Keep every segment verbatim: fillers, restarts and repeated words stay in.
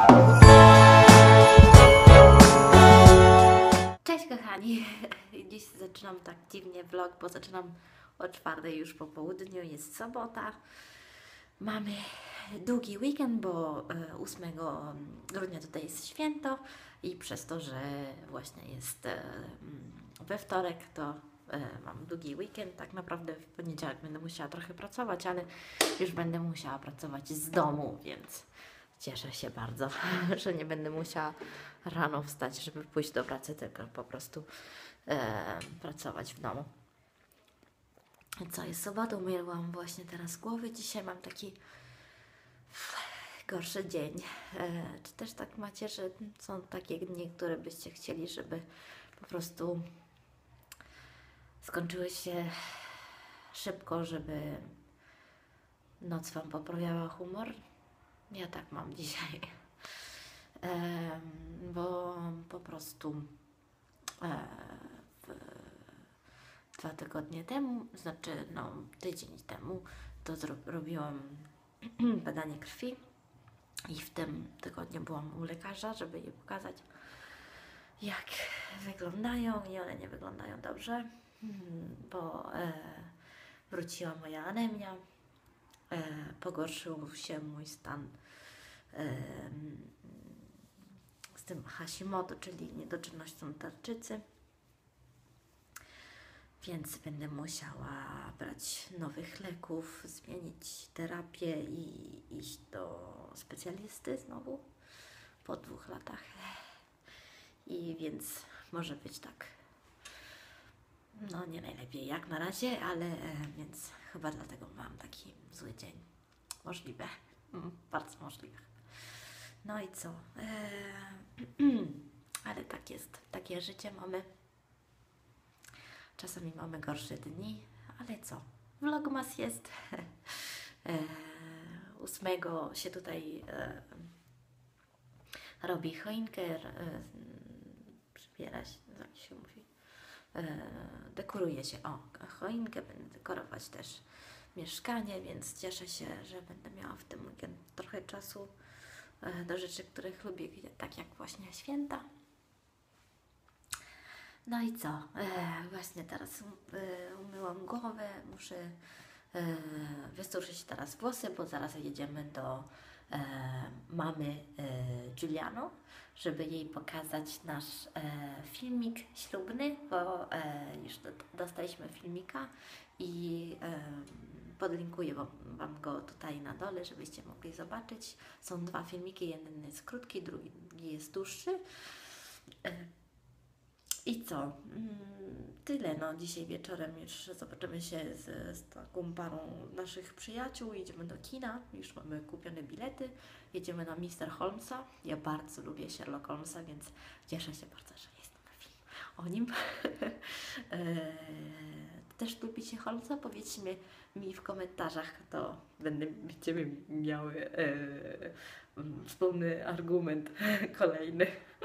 Cześć kochani, dziś zaczynam tak dziwnie vlog, bo zaczynam o czwartej już po południu, jest sobota. Mamy długi weekend, bo ósmego grudnia tutaj jest święto i przez to, że właśnie jest we wtorek, to mam długi weekend. Tak naprawdę w poniedziałek będę musiała trochę pracować, ale już będę musiała pracować z domu, więc cieszę się bardzo, że nie będę musiała rano wstać, żeby pójść do pracy, tylko po prostu e, pracować w domu. Co jest sobotą, myłam właśnie teraz głowy. Dzisiaj mam taki gorszy dzień. E, czy też tak macie, że są takie dni, które byście chcieli, żeby po prostu skończyły się szybko, żeby noc Wam poprawiała humor? Ja tak mam dzisiaj. E, bo po prostu e, w, dwa tygodnie temu, znaczy no tydzień temu, to robiłam badanie krwi i w tym tygodniu byłam u lekarza, żeby je pokazać, jak wyglądają, i one nie wyglądają dobrze, bo e, wróciła moja anemia, e, pogorszył się mój stan e, z tym Hashimoto, czyli niedoczynnością tarczycy, więc będę musiała brać nowych leków, zmienić terapię i iść do specjalisty znowu po dwóch latach. I więc może być tak, no nie najlepiej jak na razie, ale e, więc chyba dlatego mam taki zły dzień. Możliwe, mm, bardzo możliwe. No i co? Eee, ale tak jest, takie życie mamy. Czasami mamy gorsze dni, ale co? Vlogmas jest. eee, ósmego się tutaj e, robi choinkę, e, przybiera się, jak się mówi, e, dekoruje się. O, choinkę, będę dekorować też mieszkanie, więc cieszę się, że będę miała w tym weekend trochę czasu e, do rzeczy, których lubię, tak jak właśnie święta. No i co? E, właśnie teraz e, umyłam głowę, muszę e, wysuszyć teraz włosy, bo zaraz jedziemy do e, mamy e, Giuliano, żeby jej pokazać nasz e, filmik ślubny, bo e, już do, dostaliśmy filmika i e, podlinkuję wam, wam go tutaj na dole, żebyście mogli zobaczyć. Są dwa filmiki, jeden jest krótki, drugi jest dłuższy. E, I co? Tyle, no dzisiaj wieczorem już zobaczymy się z, z taką parą naszych przyjaciół, jedziemy do kina, już mamy kupione bilety, jedziemy na mister Holmesa. Ja bardzo lubię Sherlock Holmesa, więc cieszę się bardzo, że jest film o nim. eee, też lubicie Holmesa? Powiedzcie mi w komentarzach, to będę, będziemy miały eee, wspólny argument kolejny.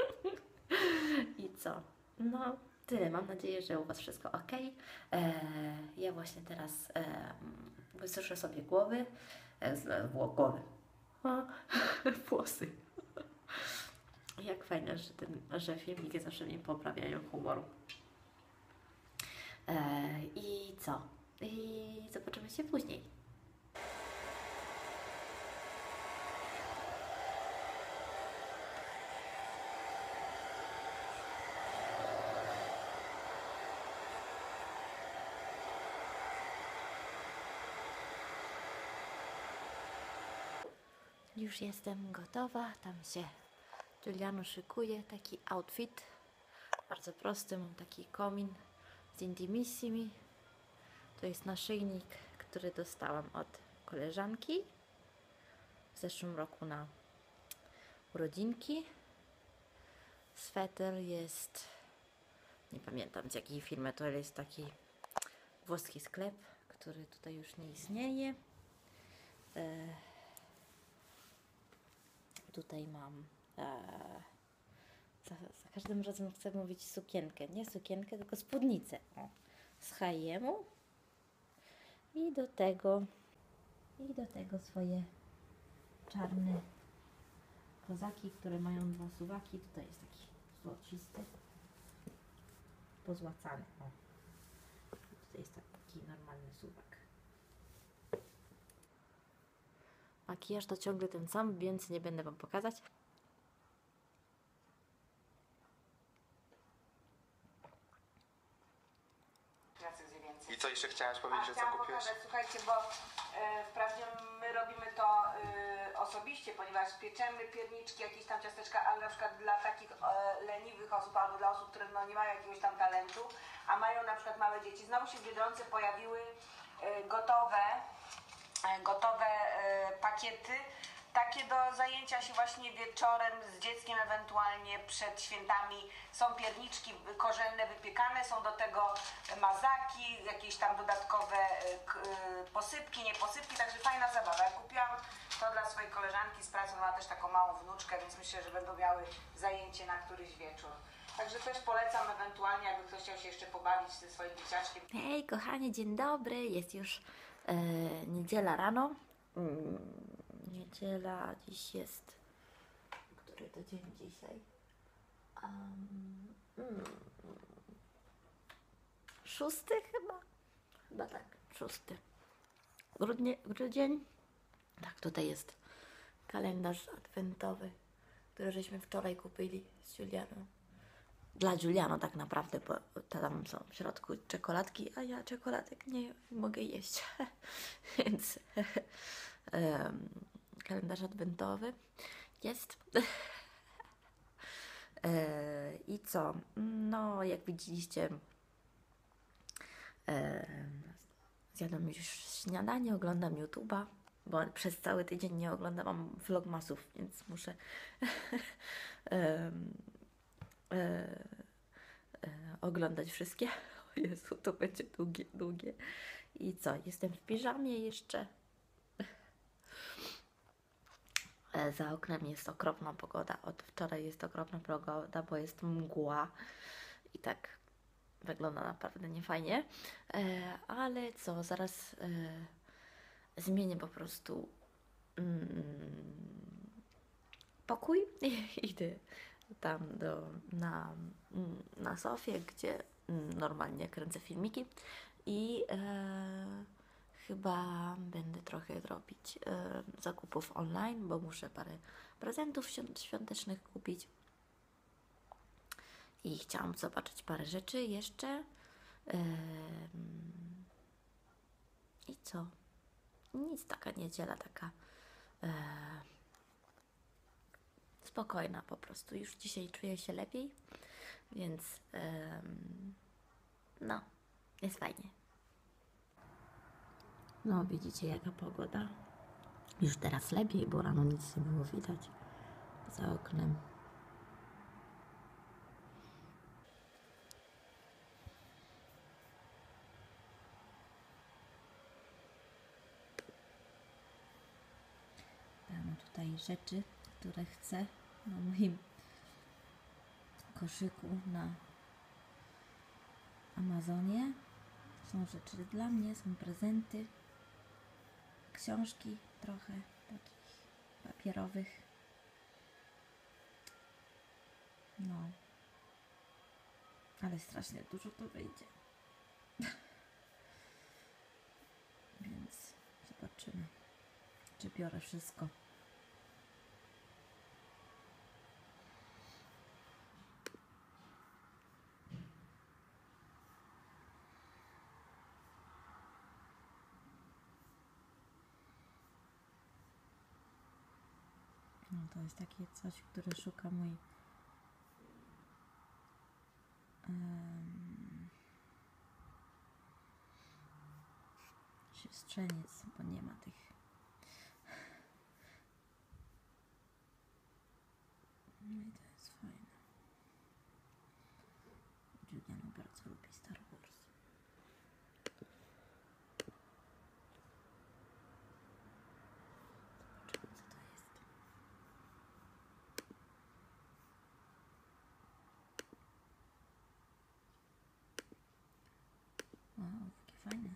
I co? No, tyle. Mam nadzieję, że u Was wszystko ok. Eee, ja właśnie teraz e, wysuszę sobie głowy, e, z, głowy, o, włosy. Jak fajne, że, ten, że filmiki zawsze mnie poprawiają humoru. Eee, I co? I zobaczymy się później. Już jestem gotowa, tam się Giuliano szykuje, taki outfit, bardzo prosty, mam taki komin z Intimissimi, to jest naszyjnik, który dostałam od koleżanki w zeszłym roku na urodzinki. Sweter jest, nie pamiętam z jakiej firmy, to jest taki włoski sklep, który tutaj już nie istnieje. E Tutaj mam, e, za, za każdym razem chcę mówić sukienkę, nie sukienkę, tylko spódnicę, o, z H i M-u i do tego, i do tego swoje czarne kozaki, które mają dwa suwaki. Tutaj jest taki złocisty, pozłacany. O. Tutaj jest taki normalny suwak. Makijaż to ciągle ten sam, więc nie będę Wam pokazać. I co jeszcze chciałaś powiedzieć, A, że co chciałam kupiłeś? pokazać, słuchajcie, bo e, wprawdzie my robimy to e, osobiście, ponieważ pieczemy pierniczki, jakieś tam ciasteczka, ale na przykład dla takich e, leniwych osób albo dla osób, które no, nie mają jakiegoś tam talentu, a mają na przykład małe dzieci. Znowu się w Biedronce pojawiły e, gotowe, e, gotowe e, pakiety, takie do zajęcia się właśnie wieczorem z dzieckiem, ewentualnie przed świętami. Są pierniczki korzenne wypiekane, są do tego mazaki, jakieś tam dodatkowe posypki, nie posypki, także fajna zabawa. Ja kupiłam to dla swojej koleżanki z pracy, ona ma też taką małą wnuczkę, więc myślę, że będą miały zajęcie na któryś wieczór. Także też polecam ewentualnie, jakby ktoś chciał się jeszcze pobawić ze swoim dzieciaczkiem. Hej kochani, dzień dobry, jest już e, niedziela rano. Mm, niedziela, dziś jest, który to dzień dzisiaj? Um, mm, szósty chyba? Chyba tak, szósty. Grudnie, grudzień. Tak, tutaj jest kalendarz adwentowy, który żeśmy wczoraj kupili z Julianą. Dla Giuliano tak naprawdę, bo tam są w środku czekoladki, a ja czekoladek nie mogę jeść. Więc um, kalendarz adwentowy jest. e, I co? No, jak widzieliście, e, zjadłam już śniadanie, oglądam YouTube'a, bo przez cały tydzień nie oglądałam vlogmasów, więc muszę e, E, e, oglądać wszystkie. O Jezu, to będzie długie, długie. I co? Jestem w piżamie jeszcze. E, za oknem jest okropna pogoda. Od wczoraj jest okropna pogoda, bo jest mgła. I tak wygląda naprawdę niefajnie. E, ale co? Zaraz e, zmienię po prostu mm, pokój i idę tam do, na, na sofie, gdzie normalnie kręcę filmiki i e, chyba będę trochę robić e, zakupów online, bo muszę parę prezentów świątecznych kupić i chciałam zobaczyć parę rzeczy jeszcze e, i co? Nic, taka niedziela, taka e, spokojna po prostu. Już dzisiaj czuję się lepiej, więc um, no, jest fajnie. No, widzicie jaka pogoda. Już teraz lepiej, bo rano nic nie było widać za oknem. Mam tutaj rzeczy, które chcę na moim koszyku na Amazonie. Są rzeczy dla mnie, są prezenty, książki trochę takich papierowych. No, ale strasznie dużo to wyjdzie. Więc zobaczymy, czy biorę wszystko. No, to jest takie coś, które szuka mój um, siostrzeniec, bo nie ma tych. No i to jest fajne. Juliano bardzo lubi Star Wars. Zobaczymy, co to jest. Wow, jakie fajne.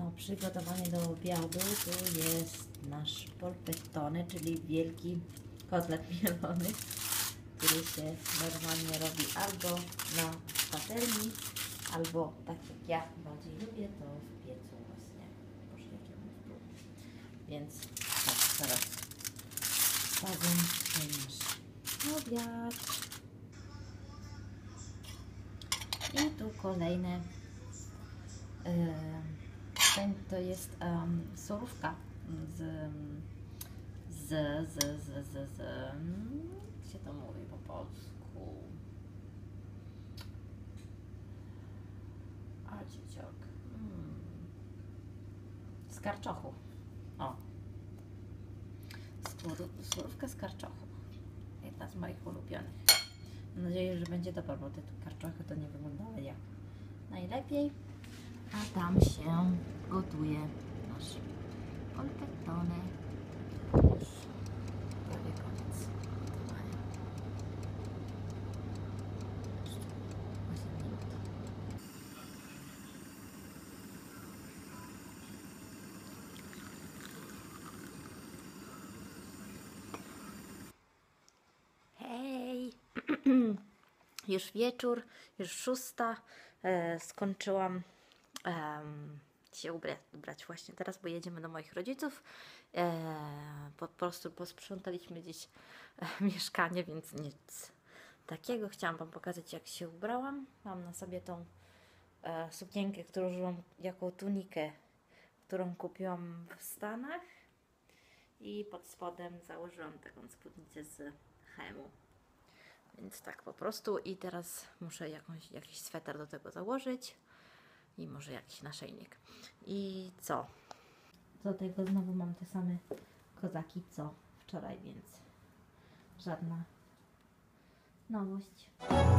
O, przygotowanie do obiadu. Tu jest nasz polpettone, czyli wielki kotlet mielony, który się normalnie robi albo na patelni, albo tak jak ja bardziej lubię, to w piecu właśnie. Boże, jakie mam wpływ. Więc tak, teraz wsadzę nasz obiad. I tu kolejne. Yy, ten to jest um, surówka z, z, z, z, z, z, jak się to mówi po polsku? Artichoke. Mm. Z karczochu. O. Skór, surówka z karczochu. Jedna z moich ulubionych. Mam nadzieję, że będzie dobra, bo te karczochy to nie wyglądały jak najlepiej. A tam się gotuje nasz polpettone. Już prawie koniec gotowania. osiem minut. Hej! Już wieczór, już szósta. E, skończyłam Um, się ubrać, ubrać właśnie teraz, bo jedziemy do moich rodziców. E, po prostu posprzątaliśmy gdzieś e, mieszkanie, więc nic takiego. Chciałam Wam pokazać, jak się ubrałam. Mam na sobie tą e, sukienkę, którą użyłam jako tunikę, którą kupiłam w Stanach, i pod spodem założyłam taką spódnicę z H&M-u. Więc tak po prostu. I teraz muszę jakąś, jakiś sweter do tego założyć. I może jakiś naszyjnik. I co? Do tego znowu mam te same kozaki co wczoraj, więc żadna nowość.